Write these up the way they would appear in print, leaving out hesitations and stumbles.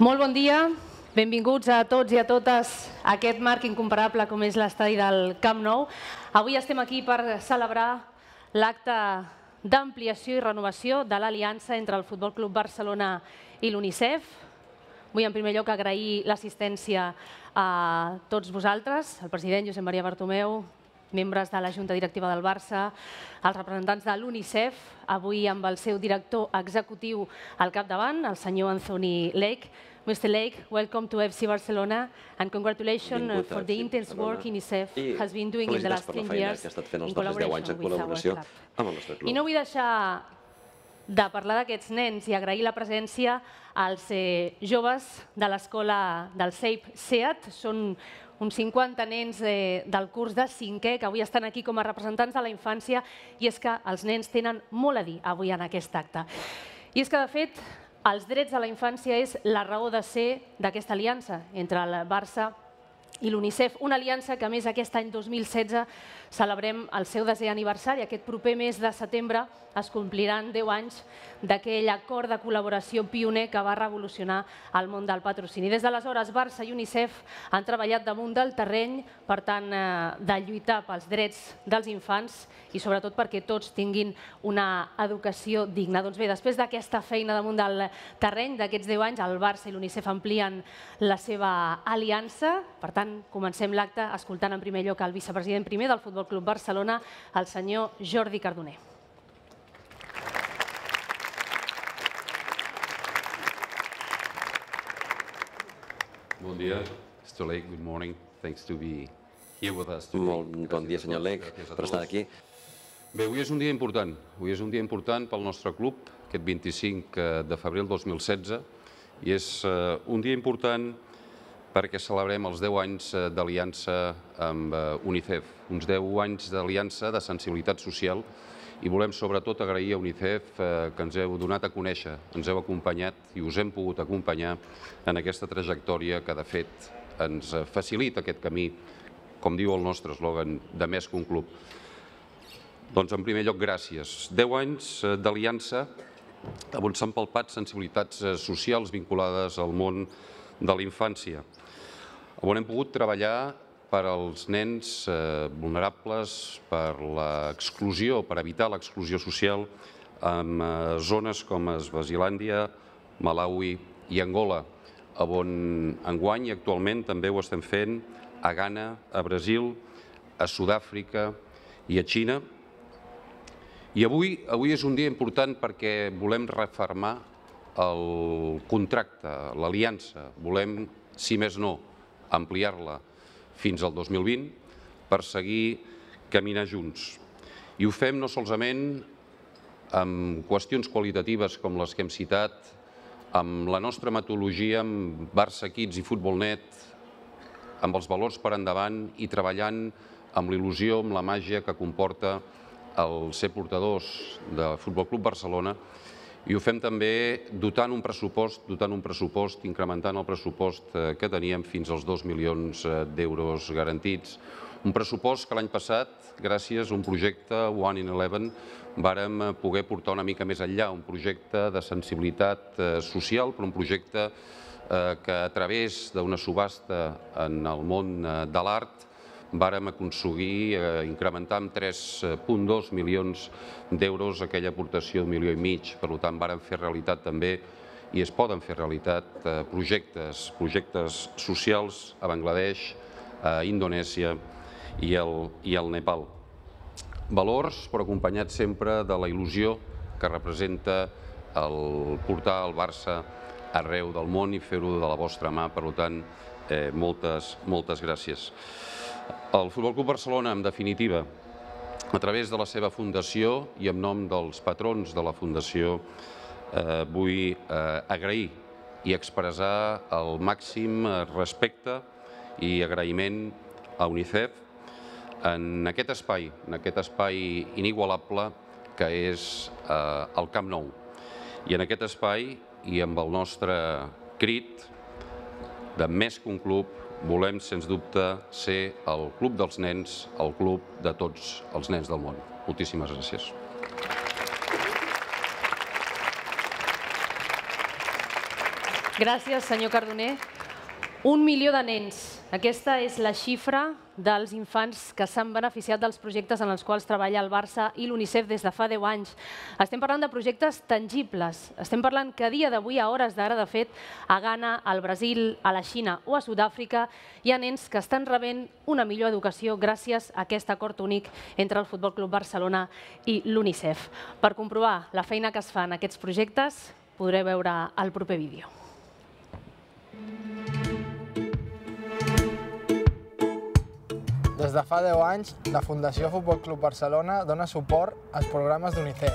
Molt bon dia, benvinguts a tots i a totes a aquest marc incomparable com és l'estadi del Camp Nou. Avui estem aquí per celebrar l'acte d'ampliació i renovació de l'aliança entre el Futbol Club Barcelona i l'Unicef. Vull en primer lloc agrair l'assistència a tots vosaltres, al president Josep Maria Bartomeu, membres de la Junta Directiva del Barça, els representants de l'Unicef, avui amb el seu director executiu al capdavant, el senyor Anthony Lake. Mr. Lake, welcome to FC Barcelona and congratulations for the intense work UNICEF has been doing in the last 10 years in collaboration with our club. I no vull deixar de parlar d'aquests nens i agrair la presència als joves de l'escola del SEAT. Són uns 50 nens del curs de 5è que avui estan aquí com a representants de la infància i és que els nens tenen molt a dir avui en aquest acte. I és que, de fet, els drets de la infància és la raó de ser d'aquesta aliança entre el Barça i l'Unicef, una aliança que, a més, aquest any 2016 celebrem el seu 10è aniversari. Aquest proper mes de setembre es compliran 10 anys d'aquell acord de col·laboració pioner que va revolucionar el món del patrocini. Des d'aleshores, Barça i Unicef han treballat damunt del terreny, per tant, de lluitar pels drets dels infants i sobretot perquè tots tinguin una educació digna. Doncs bé, després d'aquesta feina damunt del terreny, d'aquests 10 anys, el Barça i l'Unicef amplien la seva aliança. Per tant, comencem l'acte escoltant en primer lloc el vicepresident primer del Futbol Club Barcelona, el senyor Jordi Cardoner. Bon dia, Mr. Lake. Good morning. Thanks to be here with us today. Molt bon dia, senyor Lake, per estar aquí. Bé, avui és un dia important. Avui és un dia important pel nostre club, aquest 25 de febrer del 2016, i és un dia important perquè celebrem els 10 anys d'aliança amb Unicef, uns 10 anys d'aliança de sensibilitat social, i volem sobretot agrair a Unicef que ens heu donat a conèixer, ens heu acompanyat i us hem pogut acompanyar en aquesta trajectòria que, de fet, ens facilita aquest camí, com diu el nostre eslògan, de més que un club. Doncs, en primer lloc, gràcies. 10 anys d'aliança on s'han palpat sensibilitats socials vinculades al món de la infància, on hem pogut treballar per als nens vulnerables, per l'exclusió, per evitar l'exclusió social en zones com Swazilàndia, Malawi i Angola, on enguany i actualment també ho estem fent a Ghana, a Brasil, a Sud-àfrica i a Xina. I avui és un dia important perquè volem refermar el contracte, l'aliança. Volem, si més no, ampliar-la fins al 2020 per seguir caminar junts. I ho fem no solament amb qüestions qualitatives com les que hem citat, amb la nostra metodologia, amb Barça Kids i Futbol Net, amb els valors per endavant i treballant amb l'il·lusió, amb la màgia que comporta el ser portadors de Futbol Club Barcelona, i ho fem també dotant un pressupost, incrementant el pressupost que teníem fins als 2 milions d'euros garantits. Un pressupost que l'any passat, gràcies a un projecte One in 11, vàrem poder portar una mica més enllà, un projecte de sensibilitat social, però un projecte que a través d'una subhasta en el món de l'art vàrem aconseguir incrementar amb 3,2 milions d'euros aquella aportació d'1,5 milions. Per tant, vàrem fer realitat també, i es poden fer realitat, projectes socials a Bangladesh, a Indonèsia i al Nepal. Valors, però acompanyats sempre de la il·lusió que representa el portar el Barça arreu del món i fer-ho de la vostra mà. Per tant, moltes gràcies. El Futbol Club Barcelona, en definitiva, a través de la seva fundació i en nom dels patrons de la fundació, vull agrair i expressar el màxim respecte i agraïment a Unicef en aquest espai inigualable que és el Camp Nou. I en aquest espai, i amb el nostre crit de més que un club, volem, sens dubte, ser el club dels nens, el club de tots els nens del món. Moltíssimes gràcies. Gràcies, senyor Cardoner. 1 milió de nens. Aquesta és la xifra dels infants que s'han beneficiat dels projectes en els quals treballa el Barça i l'Unicef des de fa 10 anys. Estem parlant de projectes tangibles. Estem parlant que a dia d'avui, a hores d'ara, de fet, a Ghana, al Brasil, a la Xina o a Sud-àfrica, hi ha nens que estan rebent una millor educació gràcies a aquest acord únic entre el Futbol Club Barcelona i l'Unicef. Per comprovar la feina que es fa en aquests projectes, podreu veure el proper vídeo. Des de fa 10 anys, la Fundació Futbol Club Barcelona dona suport als programes d'Unicef.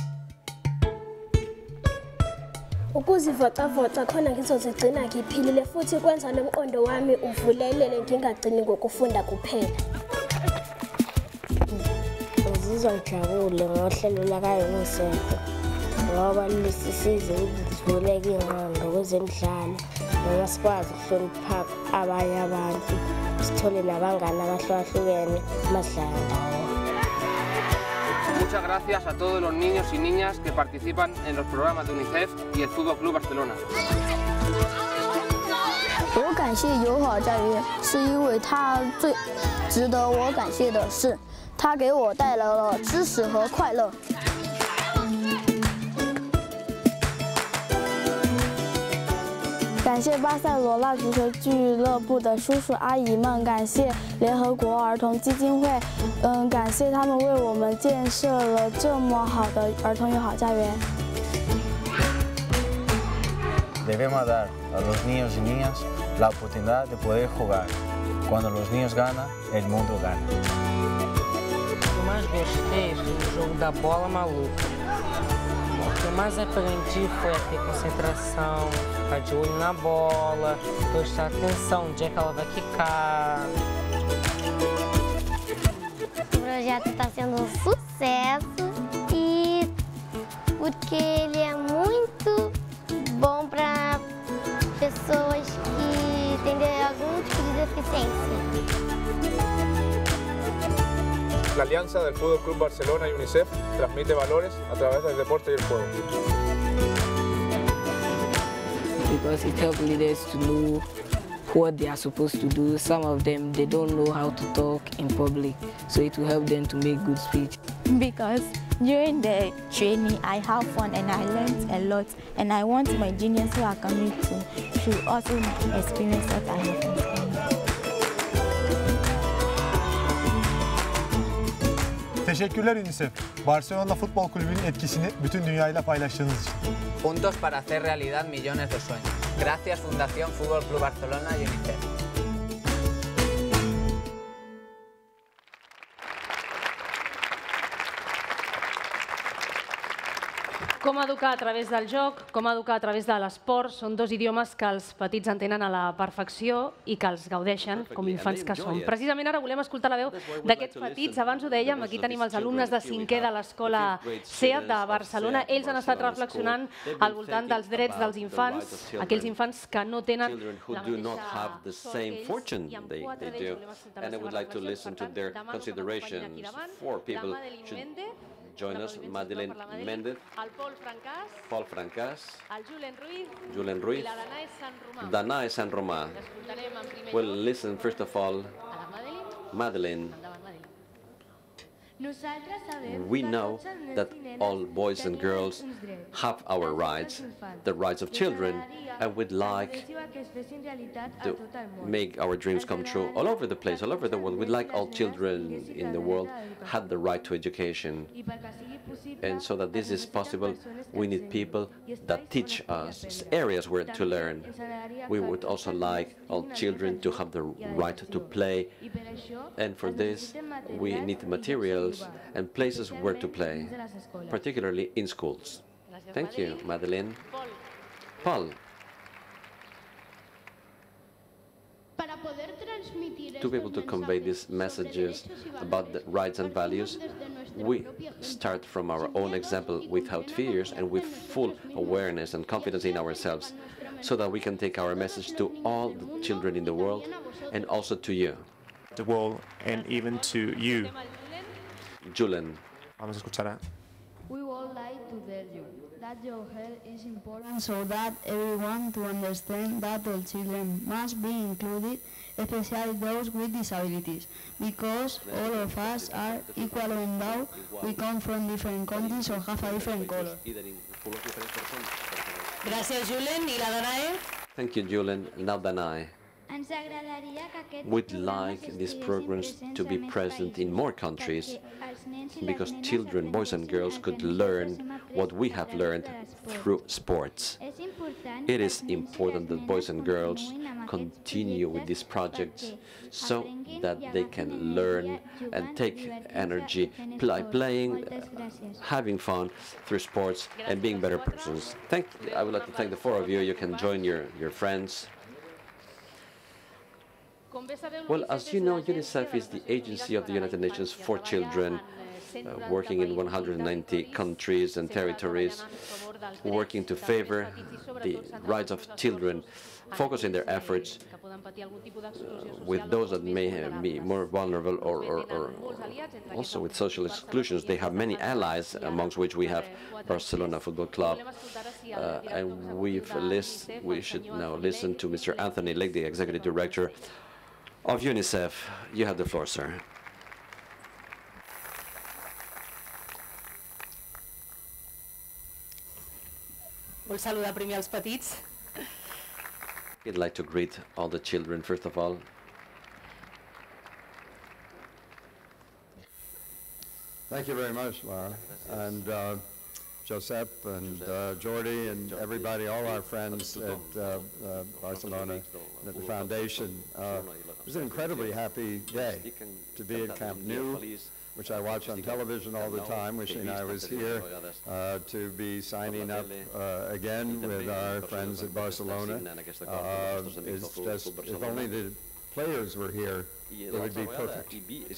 Ukuzivocavoca khona ngizozigcina ngiphilile futhi kwenza nomqondo wami uvulelele ngingagcini ngokufunda kuphela. Ngizizwa ngijabule ngohlelo laka-UNICEF ngoba lisisize ukuvuleka ingqondo kwezemidlalo noma sikwazi ukuhlonipha abanye abantu. Muchas gracias a todos los niños y niñas que participan en los programas de UNICEF y el Fútbol Club Barcelona. 我感谢友好家园，是因为它最值得我感谢的是，它给我带来了知识和快乐。 感谢巴塞罗那足球俱乐部的叔叔阿姨们，感谢联合国儿童基金会，感谢他们为我们建设了这么好的儿童友好家园。 Debemos dar a los niños y niñas la oportunidad de poder jugar. Cuando los niños ganan, el mundo gana. O que eu mais gostei foi o jogo da bola maluca. O que eu mais aprendi foi a ter concentração, ficar de olho na bola, prestar atenção onde é que ela vai quicar. O projeto está sendo um sucesso e porque ele é muito bom para pessoas que têm algum tipo de deficiência. La alianza del Fútbol Club Barcelona y UNICEF transmite valores a través del deporte y el juego. Because it helps leaders to know what they are supposed to do. Some of them, they don't know how to talk in public, so it will help them to make good speech. Because during the training, I have fun and I learned a lot, and I want my juniors who are coming to also experience what I have. Teşekkürler UNICEF. Barcelona Futbol Kulübü'nün etkisini bütün dünyayla paylaştığınız için. Juntos para hacer realidad millones de sueños. Gracias Fundación Fútbol Club Barcelona y UNICEF. Com educar a través del joc, com educar a través de l'esport, són dos idiomes que els petits entenen a la perfecció i que els gaudeixen com infants que són. Precisament ara volem escoltar la veu d'aquests petits. Abans ho dèiem, aquí tenim els alumnes de 5è de l'escola SEAT de Barcelona. Ells han estat reflexionant al voltant dels drets dels infants, aquells infants que no tenen la mateixa sort que ells, i amb 4 d'ells volem escoltar la seva reflexió. Per tant, demano que m'acompanyin aquí davant la Madeline Méndez, Join us, Madeleine Méndez, Paul Francàs, el Julen Ruiz, i la Danae Danae Sant Romà. We'll listen first of all, Madeleine. We know that all boys and girls have our rights, the rights of children, and we'd like to make our dreams come true all over the place, all over the world. We'd like all children in the world have the right to education. And so that this is possible, we need people that teach us areas where to learn. We would also like all children to have the right to play. And for this, we need materials and places where to play, particularly in schools. Thank you, Madeleine. Paul. To be able to convey these messages about the rights and values, we start from our own example without fears and with full awareness and confidence in ourselves, so that we can take our message to all the children in the world and also to you. The world and even to you. Julen. Vamos a escuchar a... We would like to tell you Touch your head is important so that everyone to understand that all children must be included, especially those with disabilities, because all of us are equal endowed. We come from different countries or have a different color. Gràcies, Julen. I la Danae? Thank you, Julen. Now Danae. We'd like these programs to be present in more countries because children, boys and girls, could learn what we have learned through sports. It is important that boys and girls continue with these projects so that they can learn and take energy playing, having fun through sports and being better persons. I would like to thank the four of you. You can join your friends. Well, as you know, Unicef is the agency of the United Nations for children, working in 190 countries and territories, working to favor the rights of children, focusing their efforts with those that may be more vulnerable or also with social exclusions. They have many allies, amongst which we have Barcelona Football Club. And we should now listen to Mr. Anthony Lake, the Executive Director of UNICEF. You have the floor, sir. Vull saludar primer els petits. I'd like to greet all the children, first of all. Thank you very much, Laura. And Josep and Jordi and everybody, all our friends at Barcelona and at the foundation. It was an incredibly happy day to be at Camp Nou, which I watch on television all the time, wishing I was here to be signing up again with our friends at Barcelona. It's just, if only the players were here, it would be perfect.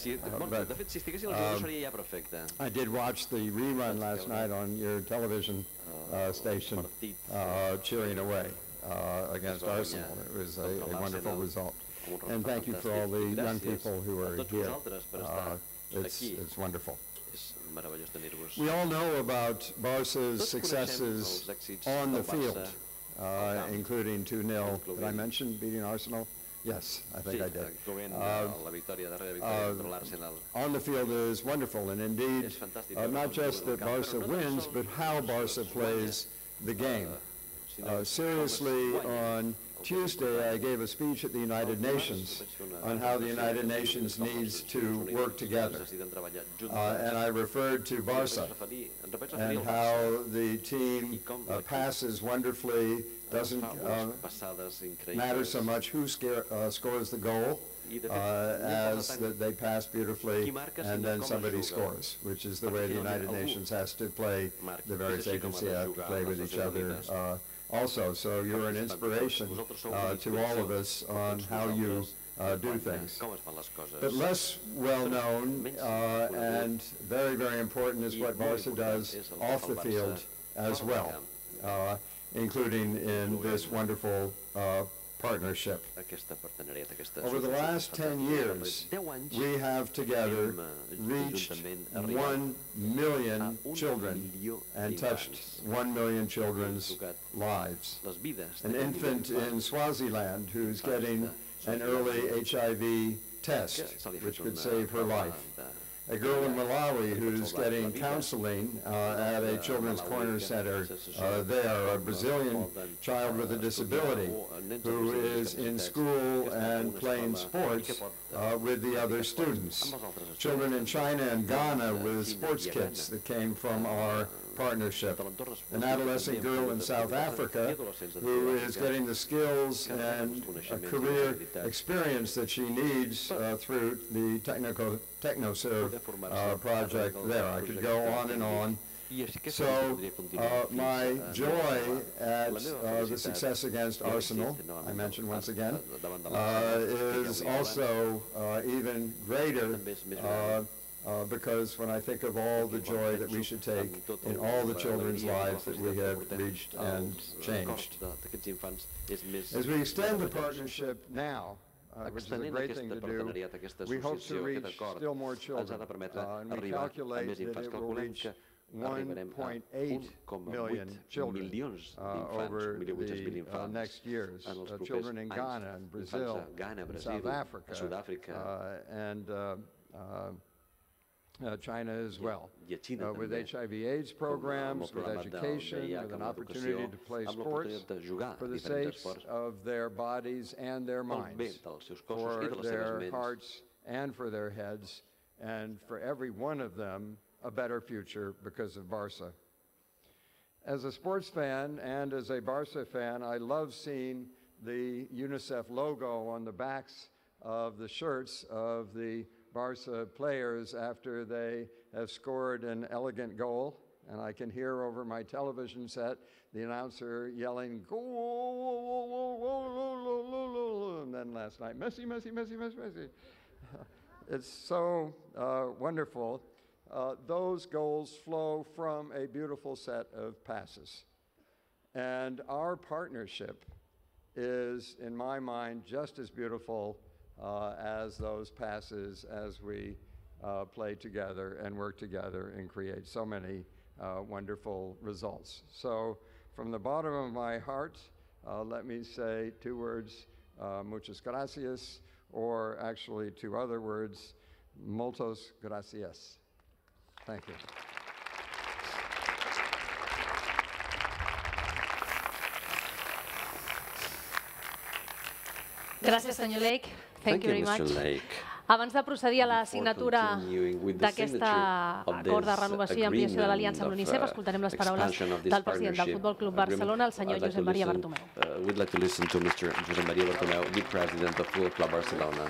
I did watch the rerun last night on your television station, cheering away against Arsenal. It was a wonderful result. And thank you for all the young people who are here. It's wonderful. We all know about Barca's successes on the field, including 2-0. Did I mention beating Arsenal? Yes, I think I did. On the field is wonderful, and indeed, not just that Barca wins, but how Barca plays the game. Seriously, on Tuesday, I gave a speech at the United Nations on how the United Nations needs to work together. And I referred to Barca and how the team passes wonderfully, doesn't matter so much who scores the goal, as that they pass beautifully and then somebody scores, which is the way the United Nations has to play. The various agencies have to play with each other also. So you're an inspiration to all of us on how you do things. But less well known and very, very important is what Barca does off the field as well, including in this wonderful partnership. Over the last 10 years, we have together reached 1 million children and touched 1 million children's lives. An infant in Swaziland who's getting an early HIV test, which could save her life. A girl in Malawi who's getting counseling at a Children's Corner Center there, a Brazilian child with a disability who is in school and playing sports with the other students. Children in China and Ghana with sports kits that came from our partnership. An adolescent girl in South Africa who is getting the skills and a career experience that she needs through the TechnoServe project there. I could go on and on. So my joy at the success against Arsenal, I mentioned once again, is also even greater because when I think of all the joy that we should take in all the children's lives that we have reached and changed. As we extend the partnership now, which is a great thing to do, we hope to reach still more children. And we calculate that it will reach 1.8 million children over the next years, children in Ghana and Brazil, and South Africa, and China as well, with HIV/AIDS programs, with education, with an opportunity to play sports for the sakes of their bodies and their minds, for their hearts and for their heads, and for every one of them a better future because of Barça. As a sports fan and as a Barça fan, I love seeing the Unicef logo on the backs of the shirts of the Barça players after they have scored an elegant goal, and I can hear over my television set the announcer yelling, "Goal!" And then last night, Messi, Messi, Messi, Messi, Messi. It's so wonderful. Those goals flow from a beautiful set of passes. And our partnership is, in my mind, just as beautiful as those passes as we play together and work together and create so many wonderful results. So from the bottom of my heart, let me say two words, muchas gracias, or actually two other words, muchas gracias. Thank you. Gràcies, senyor Lake. Thank you very much. Abans de procedir a la signatura d'aquest acord de renovació i ampliació de l'aliança amb l'Unicef, escoltarem les paraules del president del Futbol Club Barcelona, el senyor Josep Maria Bartomeu. We'd like to listen to Mr. Josep Maria Bartomeu, the president of Futbol Club Barcelona.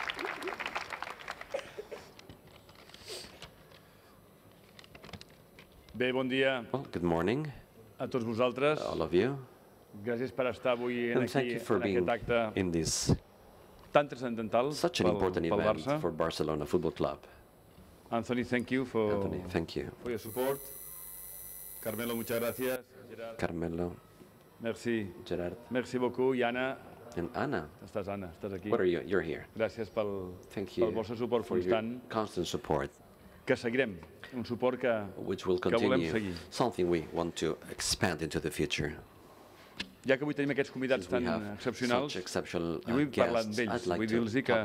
Bé, bon dia. Good morning. A tots vosaltres. All of you. Gràcies per estar avui aquí en aquest acte in this tan transcendental such an important event for Barcelona Football Club. Anthony, thank you for your support. Carmelo, muchas gracias. Carmelo. Merci. Gerard. Merci beaucoup. I Anna. And Anna. Estàs, Anna, estàs aquí. What are you? You're here. Gràcies pel vostre suport for constant. Your constant support. Que seguirem. Un suport que volem seguir. Something we want to expand into the future. Ja que avui tenim aquests convidats tan excepcionals, i vull parlar amb ells, vull dir-los que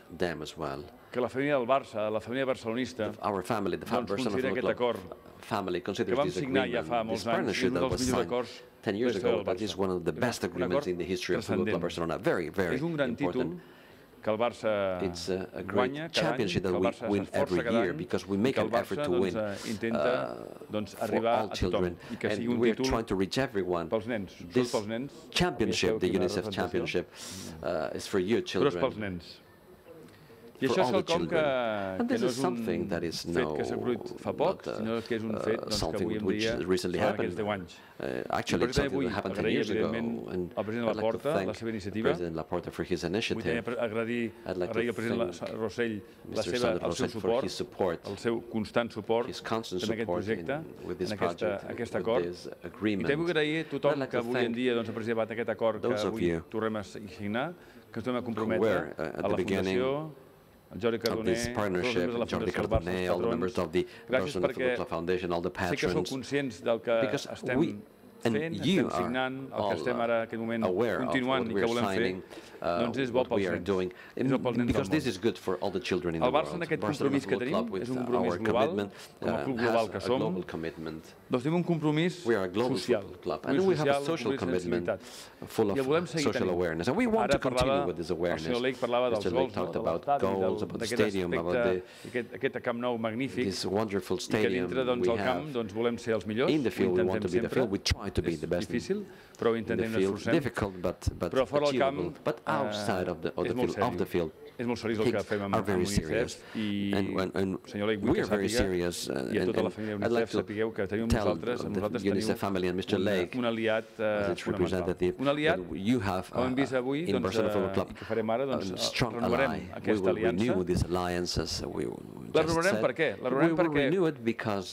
la família del Barça, la família barcelonista, doncs considera aquest acord que vam signar ja fa molts anys, és un dels millors acords 10 years ago, but is one of the best agreements in the history of Football Club Barcelona. Very, very important. És un gran títol que el Barça guanya cada any, que el Barça s'esforça cada any, que el Barça intenta arribar a tothom i que sigui un títol pels nens. Pels nens. Championship, the Unicef Championship, is for you children. Però és pels nens. I això és quelcom que no és un fet que s'ha produït fa poc, sinó que és un fet que avui en dia fa aquests 10 anys. I per tant vull agrair, evidentment, al president Laporta la seva iniciativa. Vull també agrair al president Rossell el seu suport, el seu constant suport en aquest projecte, en aquest acord. I també vull agrair a tothom que avui en dia ha participat en aquest acord que avui tornem a signar, que ens tornem a comprometre a la Fundació, of this partnership, Jordi Cardoner, all the members of the Barcelona Football Club Foundation, all the patrons, because we and you are all aware of what we are signing, what we are doing, because this is good for all the children in the world. Barcelona Football Club, with our commitment, has a global commitment. We are a global football club, and we have a social commitment full of social awareness, and we want to continue with this awareness. Mr. Lake talked about goals, about the stadium, about this wonderful stadium we have. In the field, we want to be the field. We try to be the best in the field. Difficult, but achievable. But outside of the field, things are very serious. And we are very serious. And I'd like to tell the Unicef family and Mr. Lake, as its representative, that you have in Barcelona Football Club a strong ally. We will renew this alliance, as we just said. We will renew it because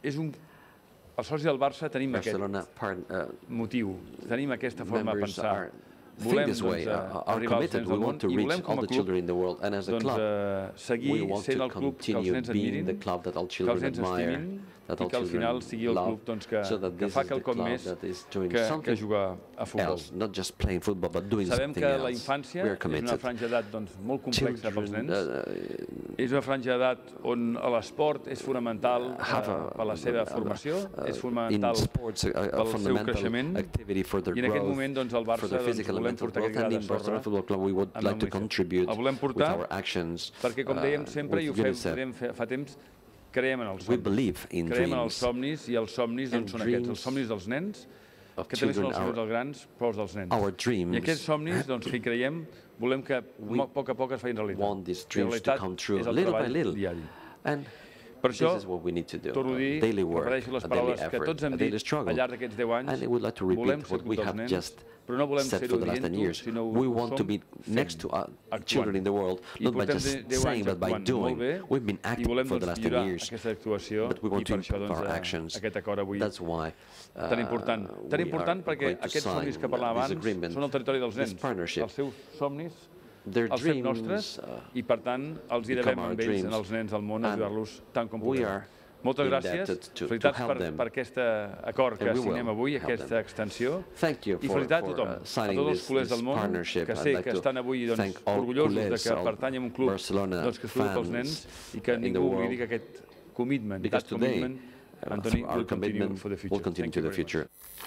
els socis del Barça tenim aquest motiu, tenim aquesta forma de pensar. Volem arribar als nens del món i volem com a club seguir sent el club que els nens admirin, que els nens estimin, i que al final sigui el club que fa quelcom més que jugar a futbol. Sabem que la infància és una franja d'edat molt complexa pels nens, és una franja d'edat on l'esport és fonamental per la seva formació, és fonamental pel seu creixement, i en aquest moment el Barça volem portar aquest gra de sorra amb l'Unicef. El volem portar perquè, com dèiem sempre, i ho fem fa temps, creiem en els somnis. Creiem en els somnis, i els somnis són aquests, els somnis dels nens, que també són els somnis dels grans, però els dels nens. I aquests somnis que hi creiem, volem que a poc es facin realitat. La realitat és el treball diari. Per això, torno a dir, repeteixo les paraules que tots hem dit al llarg d'aquests 10 anys, volem ser club dels nens, però no volem ser-ho dient-ho, sinó ho som actuant. I portem 10 anys actuant molt bé, i volem millorar aquesta actuació, i per això aquest acord avui tan important. Tan important perquè aquests somnis que parlàvem abans són el territori dels nens, els seus somnis, els fem nostres, i per tant els hi devem amb ells, en els nens del món, ajudar-los tant com puguem. Moltes gràcies, felicitats per aquest acord que signem avui, aquesta extensió, i felicitats a tothom, a tots els culers del món, que sé que estan avui orgullosos que pertanyen a un club que es pels nens, i que ningú oblidi que aquest commitment, that commitment, Anthony, will continue for the future.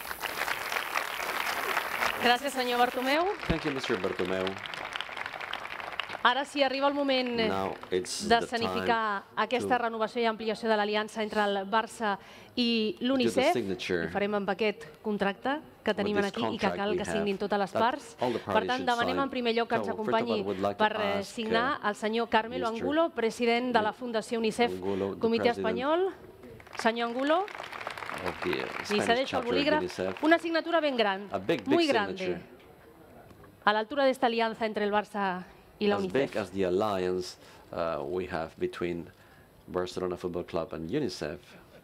Gràcies, senyor Bartomeu. Thank you, Mr. Bartomeu. Ara sí, arriba el moment d'escenificar aquesta renovació i ampliació de l'aliança entre el Barça i l'Unicef. Ho farem amb aquest contracte que tenim aquí i que cal que signin totes les parts. Per tant, demanem en primer lloc que ens acompanyi per signar el senyor Carmelo Angulo, president de la Fundació Unicef, Comitè Espanyol. Senyor Angulo, li cedeixo el bolígraf. Una signatura ben gran, muy grande, a l'altura de esta alianza entre el Barça y la Unicef. As big as the alliance we have between Barcelona Football Club and Unicef.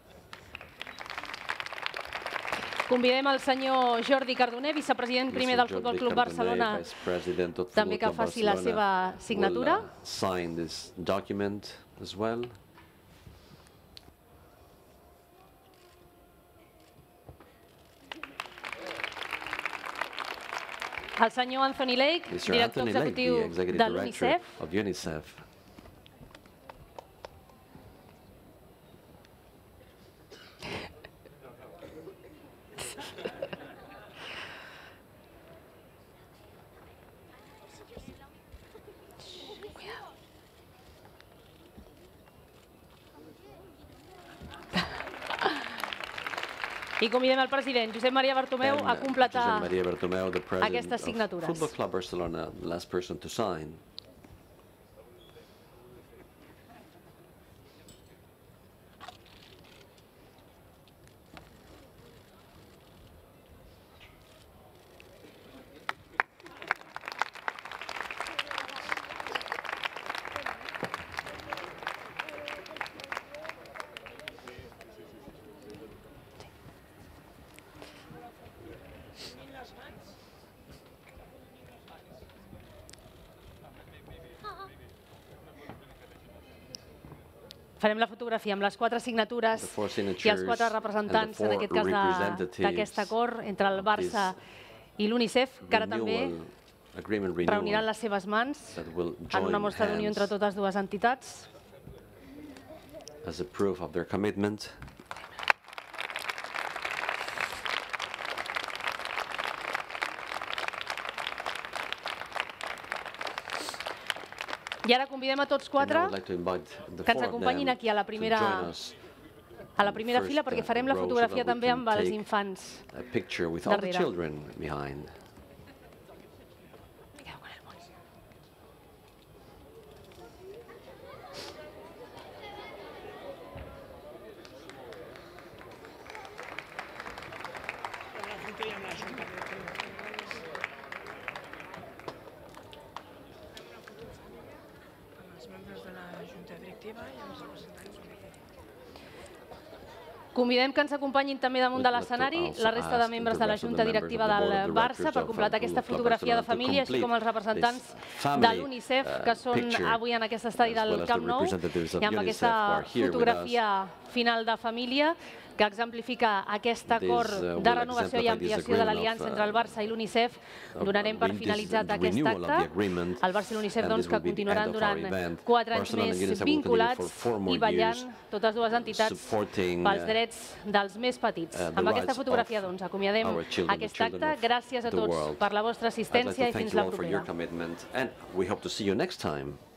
Convidem el senyor Jordi Cardoner, vicepresident primer del Futbol Club Barcelona, també que faci la seva signatura. Sign this document as well. El senyor Anthony Lake, director executiu de l'Unicef. I convidem el president, Josep Maria Bartomeu, a completar aquestes signatures. Football Club Barcelona, last person to sign. Farem la fotografia amb les 4 signatures i els 4 representants, en aquest cas, d'aquest acord entre el Barça i l'Unicef, que ara també reuniran les seves mans en una mostra d'unió entre totes dues entitats. As a proof of their commitment. I ara convidem a tots 4 que ens acompanyin aquí a la primera fila, perquè farem la fotografia també amb els infants darrere. Convidem que ens acompanyin també damunt de l'escenari la resta de membres de la Junta Directiva del Barça per completar aquesta fotografia de família, així com els representants de l'Unicef, que són avui en aquest estadi del Camp Nou, i amb aquesta fotografia final de família que exemplifica aquest acord de renovació i ampliació de l'aliança entre el Barça i l'Unicef. Donarem per finalitzat aquest acte. El Barça i l'Unicef que continuaran durant 4 anys més vinculats i vetllant totes dues entitats pels drets dels més petits. Amb aquesta fotografia acomiadem aquest acte. Gràcies a tots per la vostra assistència i fins la propera.